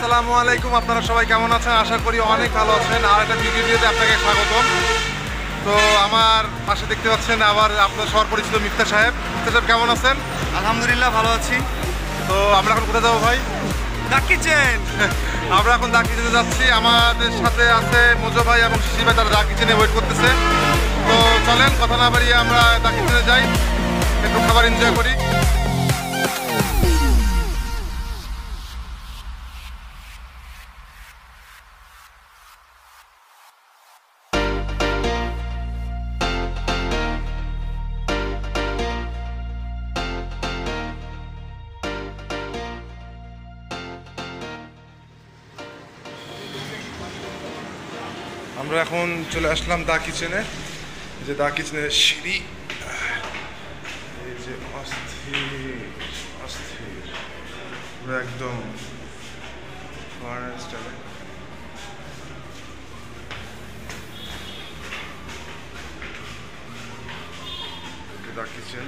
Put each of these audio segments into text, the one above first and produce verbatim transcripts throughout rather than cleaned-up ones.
আসসালামু আলাইকুম, আপনারা সবাই কেমন আছেন? আশা করি অনেক ভালো আছেন। আর একটা ভিডিওতে আপনাকে স্বাগতম। তো আমার পাশে দেখতে পাচ্ছেন আবার আপনার সবার পরিচিত মিফতা সাহেব। মিফতা সাহেব কেমন আছেন? আলহামদুলিল্লাহ ভালো আছি। তো আমরা এখন কোথায় যাবো ভাই? The kitchen. আমরা এখন দা কিচেনে যাচ্ছি। আমাদের সাথে আছে মোজো ভাই এবং শিশি ভাই, তারা দা কিচেনে ওয়েট করতেছে। তো চলেন কথা না বাড়িয়ে আমরা দা কিচেনে যাই, একটু খাবার এনজয় করি। আমরা এখন চলে আসলাম দা কিচেনে। যে দা কিচেনের সিঁড়ি, এই যে অস্থির অস্থির পুরো একদম ফরেন স্টাইলে। দা কিচেন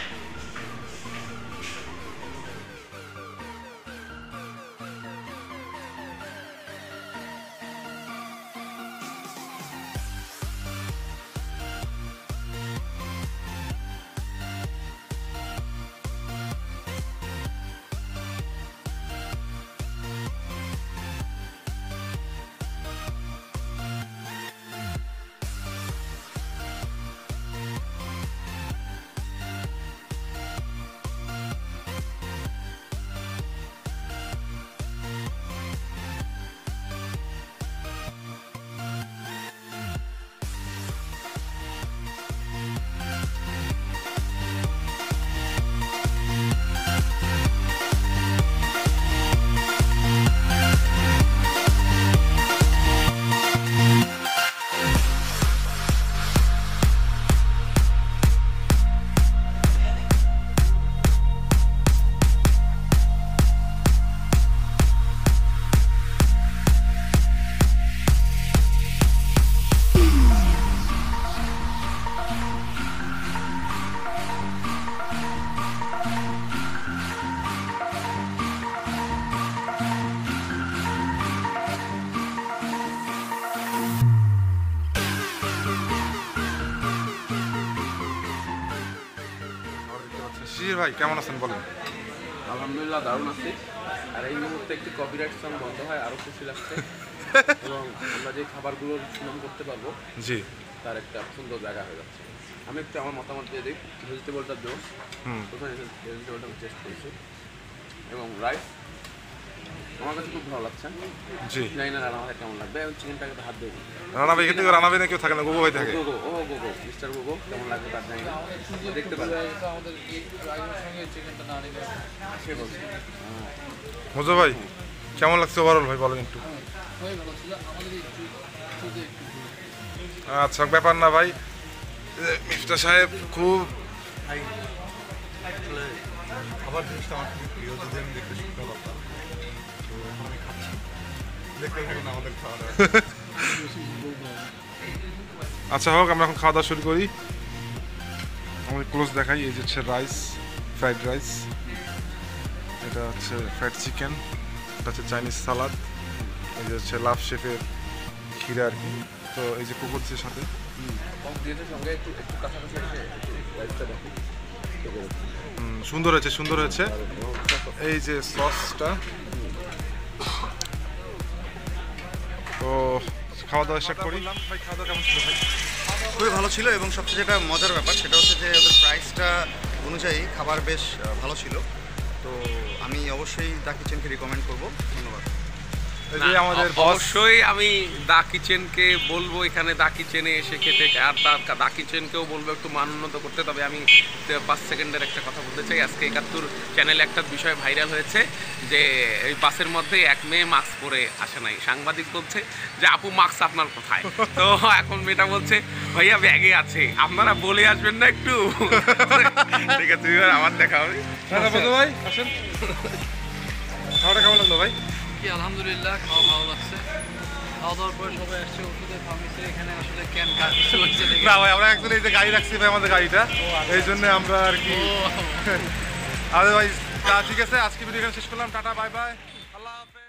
ভাই কেমন আছেন বলেন? আলহামদুলিল্লাহ দারুণ আছি। আর এই মুহূর্তে একটি কপিরাইট সং বন্ধ হয় আরো খুশি লাগছে। এবং আমরা যে খাবারগুলোর সুনাম করতে পারবো জি, তার একটা সুন্দর জায়গা হয়ে যাচ্ছে। আমি একটু আমার মতামত দিয়ে দিই। ভেজিটেবলটা জোস, প্রথমে ভেজিটেবলটা আমি টেস্ট করেছি এবং রাইস আমার কাছে খুব ভালো লাগছে। জি, জানি না রান্না কেমন লাগবে। এবং চিকেনটাকে হাত দিয়ে দিই। রানা ভাই এখান থেকে রানা ভাই না কেউ থাকে না, গুগু ভাই থাকে। গোগো ও গোগো মিস্টার গোগো কেমন লাগবে তার জানি না, দেখতে পারেন। সে বলছে মোজো ভাই কেমন লাগছে ওভারঅল ভাই বলেন একটু। আচ্ছা ব্যাপার না ভাই, মিফতা সাহেব খুব খাবার জিনিসটা আমার খুবই প্রিয়, যদি আমি দেখতে শুনতে পারতাম। তো এখন আমি খাচ্ছি, দেখতে থাকুন আমাদের খাওয়া দাওয়া। আচ্ছা হোক, আমরা এখন খাওয়া দাওয়া শুরু করি। আমি ক্লোজ দেখাই। এই যে হচ্ছে রাইস, ফ্রাইড রাইস, এটা হচ্ছে ফ্রাইড চিকেন, এটা হচ্ছে চাইনিজ সালাদ, এই যে হচ্ছে লাভ শেফের ক্ষীরা আর কি। তো এই যে কুকুরদের সাথে সঙ্গে একটু একটু কাছাকাছি এসে একটু রাইসটা দেখি। হুম, সুন্দর হয়েছে সুন্দর হয়েছে। এই যে সসটা, তো খাওয়া দাওয়া স্টার্ট করি। ভাই খাওয়া দাওয়া কেমন ছিল ভাই? খুবই ভালো ছিল এবং সবচেয়ে যেটা মজার ব্যাপার সেটা হচ্ছে যে ওদের প্রাইসটা অনুযায়ী খাবার বেশ আহ, ভালো ছিল। তো আমি অবশ্যই দা কিচেনকে রিকমেন্ড করবো। ধন্যবাদ। এই যে আমাদের বস, অবশ্যই আমি দা কিচেনকে বলবো এখানে দা কিচেনে এসে খেতে, আর তার দা কিচেনকেও বলবো একটু মান উন্নত করতে। তবে আমি পাঁচ সেকেন্ডের একটা কথা বলতে চাই। আজকে একাত্তর চ্যানেলে একটা বিষয় ভাইরাল হয়েছে যে এই বাসের মধ্যে এক মেয়ে মাস্ক পরে আসে নাই। সাংবাদিক বলছে যে আপু মাস্ক আপনার কোথায়? তো এখন মেয়েটা বলছে ভাইয়া ব্যাগে আছে, আপনারা বলে আসবেন না একটু? ঠিক আছে, আমার দেখা হবে। ভাই আসেন, খাওয়াটা কেমন লাগলো ভাই? কি আলহামদুলিল্লাহ, খাওয়া ভালো লাগছে। খাওয়া দাওয়ার পরে সবাই আসছে ওষুধের ফার্মেসি। এখানে আসলে ক্যান কাজ চলছে না ভাই, আমরা অ্যাকচুয়ালি এই যে গাড়ি রাখছি ভাই, আমাদের গাড়িটা, এই জন্য আমরা আর কি। আরে ভাই ঠিক আছে, আজকে ভিডিও এখানে শেষ করলাম। টাটা, বাই বাই, আল্লাহ হাফেজ।